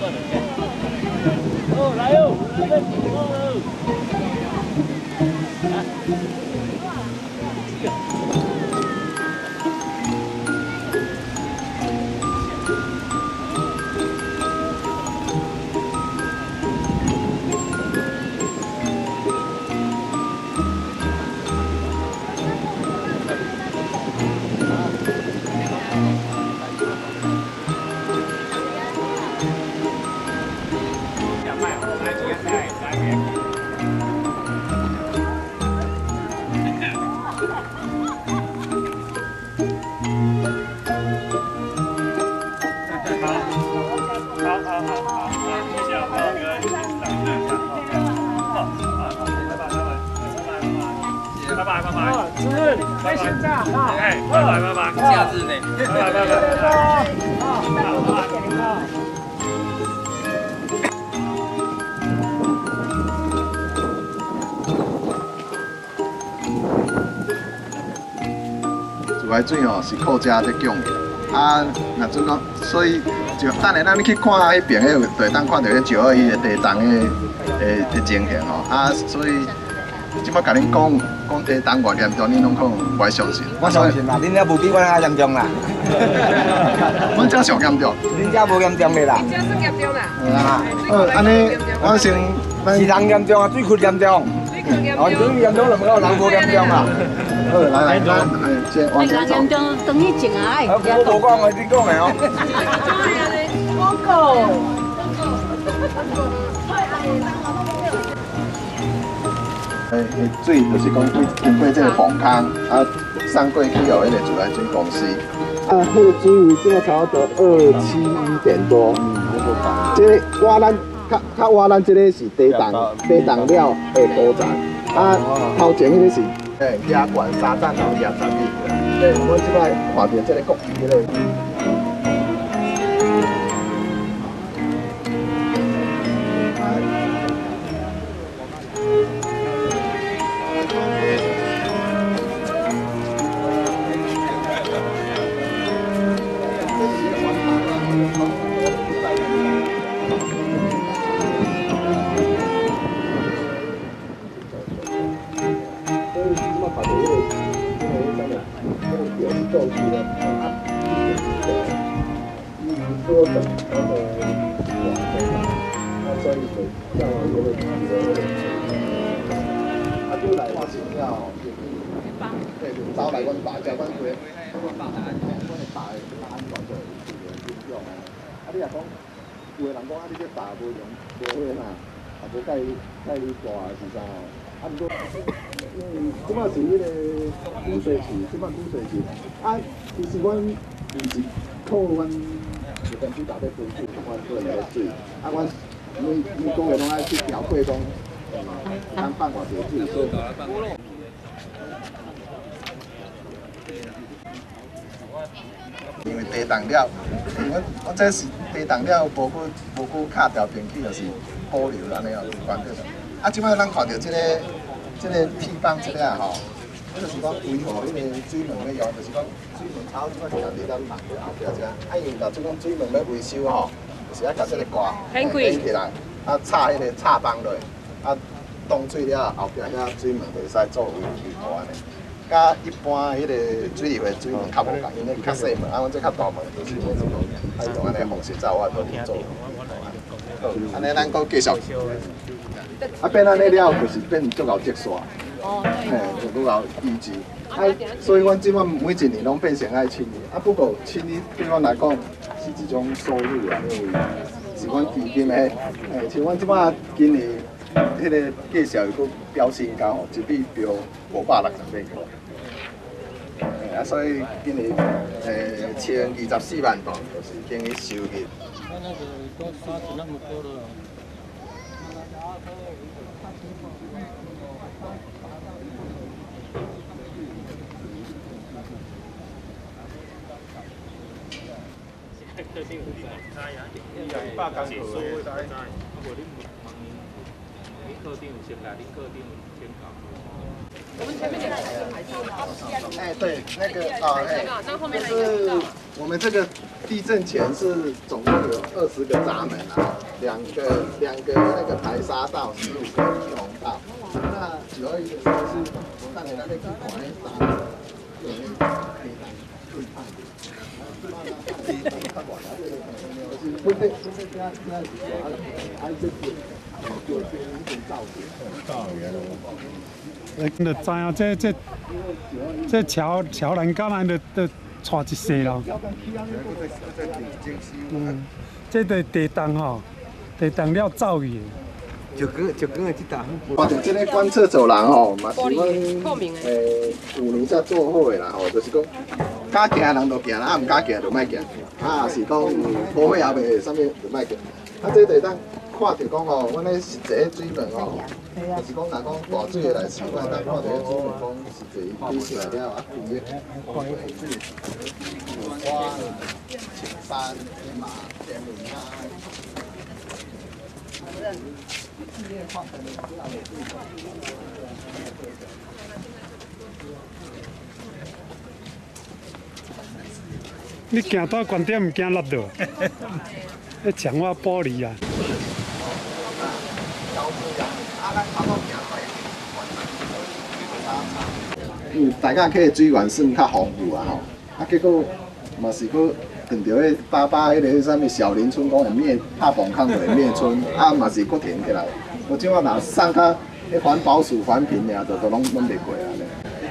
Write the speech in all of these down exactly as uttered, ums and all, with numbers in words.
哦，来哟，来个哦。拜拜拜拜，主任，开心假啊！哎，拜拜拜拜，假日呢？拜拜拜拜，好，拜拜。 自来水吼是靠遮在供的，啊，若准讲，所以就等下咱去看迄边迄，就会当看到迄石澳伊个地动个诶诶情形吼，啊，所以。 即摆甲恁讲讲地动偌严重，恁拢可能不爱相信。 我相信啦，恁遐无比我遐严重啦。 阮遮上严重。 恁遮无严重的啦。 恁遮算严重啦。 係啊。 呃，安尼我先， 是人严重啊，水库严重。 水库严重。 哦，水严重就唔夠人無嚴重啊。 好，來來，咱誒先往前走。 人嚴重等於靜啊！ 我無講嘅，你講嘅哦。 廣告。 誒誒，水就是講經過這個防坑，啊，送過去後，迄個自來水公司。啊，迄個水位即個差不多二七一點多。嗯，這個挖咱較較挖咱這個是地動地動了的古站，啊，頭前迄個是誒野管沙站後廿十米。誒，我即擺看到這個國旗迄個。 招來阮爸，叫阮佢，阮爸，阮嘅爸嘅安全就嚴重啊！啊，你若講有個人講啊，你這爸無用無好啦，啊無介介意大是啥哦？啊，毋過，嗯，即擺是迄個古水池，即擺古水池，啊，其實阮毋是靠阮有根水打在分水，阮個人嘅水，啊，阮每每個月攏愛去調配講，咱放偌濟水，所以。 因为地动了，我我这是地动了，无过无过卡条片去，就是保留安尼哦，关掉了。啊，即摆咱看到这个这个铁棒这个吼，就是讲维护迄个水门要用，就是讲水门口即摆就伫咱门的后壁遮。啊，因为若即讲水门要维修吼，就是要甲这个挂掀起来，啊插迄个插棒落，啊冻水了后壁遐水门就会使做维维护安尼。 甲一般迄个水利的水门较无共，因为较细门，啊，阮这较大门，就是迄种，啊，用安尼方式走，我都去做。好，安尼咱搁继续。啊，变安尼了，就是变足够积沙，嘿，就足够淤积。啊，所以阮即摆每一年拢变成爱清理。啊，不过清理对阮来讲是一种收入啊，因为是阮基金的，嘿，像阮即摆今年迄个介绍又搁标新高吼，一笔标五百六十八块。 啊，所以今年诶，千二十四万多，就是经伊收入。 特定有知啊？一百工写书会知。啊，无恁问恁特定有先来，恁特定有先搞。 我们前面两个是海上的。哎，对，那个啊，哎，就是我们这个地震前是总共有二十个闸门啊，两个两个那个排沙道，十五个避洪道。那九二一的时候是，我看你那边去看那闸门，有那个黑板最胖的。不对，不对，这样这样子说，按这边就变成一种造型。造型咯。 你就知影这这这桥桥栏杆安就就带一世咯。嗯，这个地动吼，地动了走去。 就跟就跟个这档。 我哋这个观测走廊吼，嘛是阮诶五年才做好的啦吼，就是讲敢行人就行啦，啊唔敢行就莫行。啊是讲无火也袂，啥物就莫行。啊，这地当看着讲吼，阮咧实际水门吼，就是讲若讲大水的来时，咱当看着水门讲实际比起来了啊，比个看迄个水，有花、青山、天马、天门啊。 你行到观点唔惊落到？迄墙我玻璃啊。 嗯，大家去水源算较丰富啊吼，啊结果嘛是搁碰到迄爸爸迄个啥物小林村讲会灭怕崩坑会灭村，啊嘛是搁停起来。我即摆若送较迄环保署环评尔，就都拢拢袂过啊咧。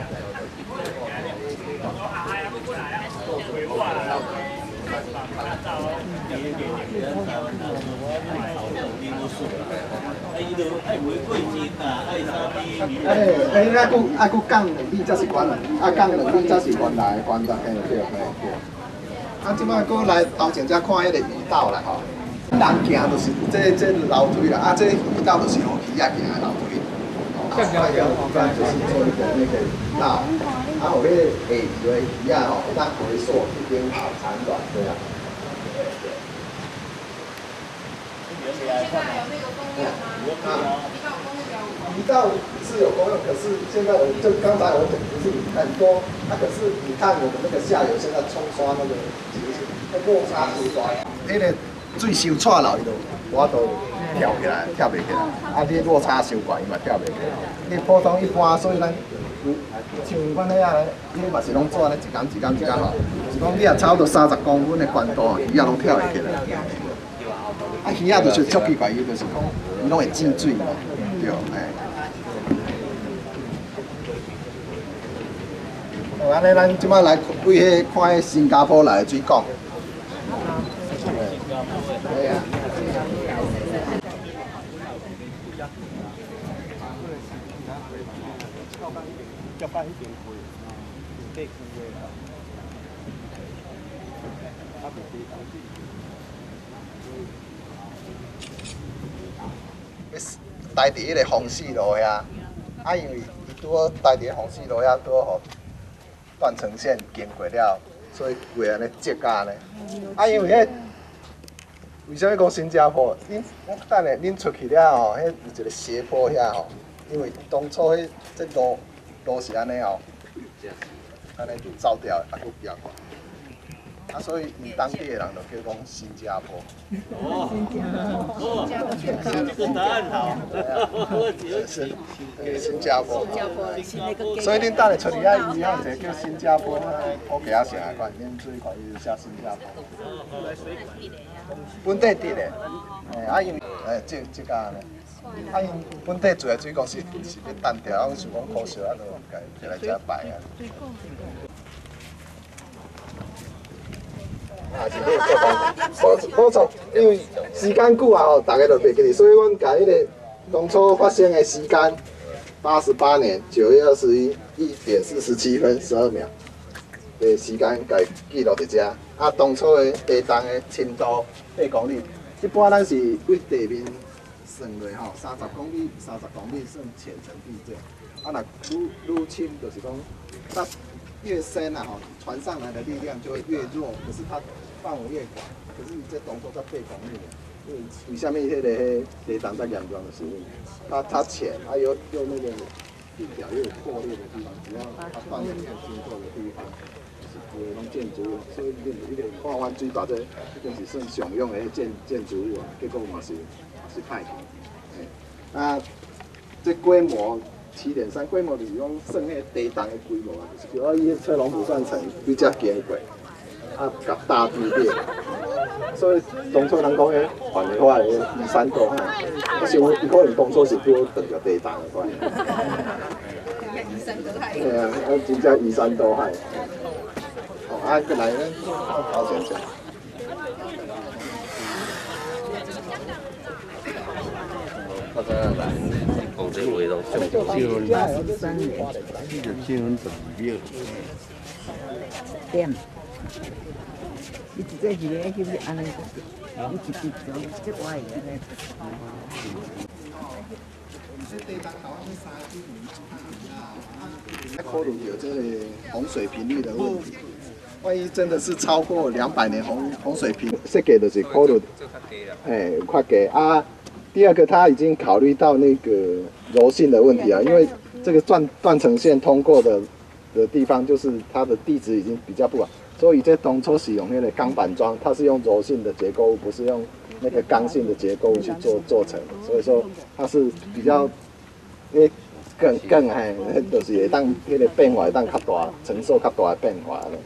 哎哎，那佫啊佫降两米才是原来，啊降两米才是原来的原来嘿对嘿对。啊，即摆佫来头前才看迄个鱼道啦吼。人行就是这这楼梯啦，啊这鱼道就是互鱼仔行的楼梯。更加了，就是做一个那个道，啊，互迄个下游的鱼仔吼，当回溯一边好产卵这样。鱼道是有功用，可是现在我就刚才我讲不是很多，啊，可是你看我们那个下游现在冲刷那个情形，那落差太大，那个水收错了，伊就我都跳起来，跳袂起来。啊，你落差伤悬，伊嘛跳袂起来。你普通一般，所以咱像阮遐个，伊嘛是拢做安尼一工一工一工吼，就是讲你若差不多三十公分的宽度，鱼仔拢跳会起来。啊，鱼仔就是足奇怪，伊就是讲，伊拢会进水嘛，对，哎。哦，安尼咱即摆来为迄看迄新加坡来的水讲。对啊。待伫迄个风势路遐，啊，因为伊拄好待伫风势路遐，拄好断层线经过了，所以会安尼折甲呢。啊，因为迄为什么讲新加坡？恁我等下恁出去了吼，迄有一个斜坡遐吼，因为当初迄这路路是安尼吼，安尼就走掉，啊，佫变过。啊，所以因当地的人就叫讲新加坡。哦，哦，这个答案好。是，新加坡。所以恁等下出去遐，伊遐一个叫新加坡，我给他写来看，恁注意看，伊就写新加坡。本地地的，诶，啊因为诶，这这家呢，啊因本地做的水果是是要单调，我想讲可惜啊，就家摕来遮摆啊。啊，是要做工，补补充，因为时间久啊吼，大家就袂记哩，所以阮甲迄个当初发生的时间，八十八年九月二十一一点四十七分十二秒的时间，甲记录伫遮。啊，当初的地动的深度八公里，一般咱是为地面算落吼，三十公里、三十公里算浅层地震。啊，若愈愈深，就是讲，它越深啊吼，传上来的力量就会越弱，可是它范围越广。可是你这当初才八公里，因为为什么迄个迄地动在严重的时候，它它浅，还有有那个地表又有破裂的地方，只要它断裂经过的地方。不拢建筑物，所以你你个看湾水坝这已经是算上用的建建筑物啊，结果嘛是是歹去。啊，这规模七点三，规模就是讲算迄个地动的规模啊，就是叫伊翠龙湖算成比较经过，啊，甲大地裂。所以当初人讲迄环的话，移山倒海，我想伊可能当初是叫等着地动的关。 移山倒海。 对啊，啊，真正移山倒海。哦，啊，过来咱头前先。 我知影来，讲这话拢上九三年，你就结婚十二秒。 点，伊一个一个去去安尼，伊一直走，即歪个安尼。考虑到这个洪水频率的问题，万一真的是超过两百年洪洪水频，设计就是考虑，哎，有较低啊。第二个，他已经考虑到那个柔性的问题啊，因为这个断断层线通过的的地方，就是它的地质已经比较不好，所以这当初使用那个钢板桩，它是用柔性的结构物，不是用那个刚性的结构物去做做成，所以说它是比较，因为更更哎，就是会当那个变化会当较大，承受较大的变化的。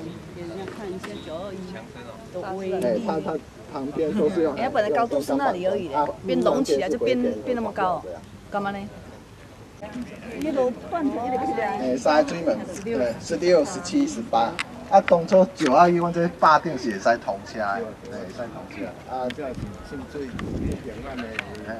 哎，它它。旁边都是用。 哎，本来高度是那里而已，变隆起来就变变那么高，干嘛呢？一路断成一个起来。 哎，三个水门，对，十六、十七、十八。啊，当初九二一，阮这坝顶是会使通车的，对，会使通车。啊，这是顺水平安的。哎，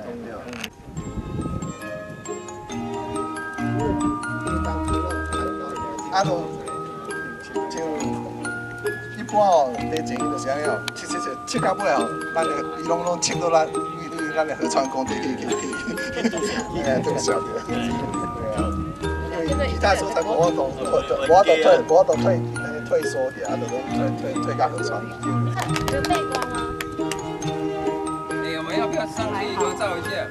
对。啊，就就。一般哦，地震就是安尼哦，切切切切到尾哦，咱个伊拢拢切到咱，伊伊咱个河川工地去去去，哎，这个晓得。对啊，因为其他所在无法度，无法度退，无法度退，退缩去，啊，就拢退退退到河川。 有背光吗？ 哎，我们要不要上去合照一下？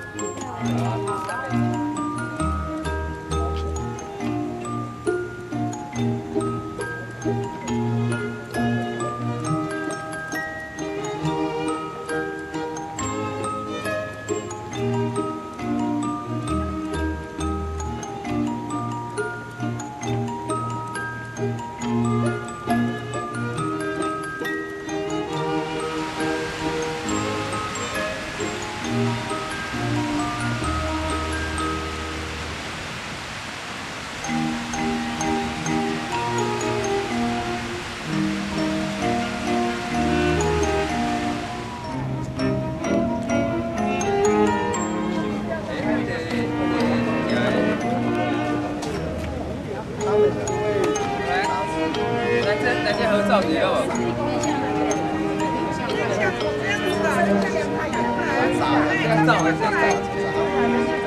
大家合照一下哦。这样照，这样照。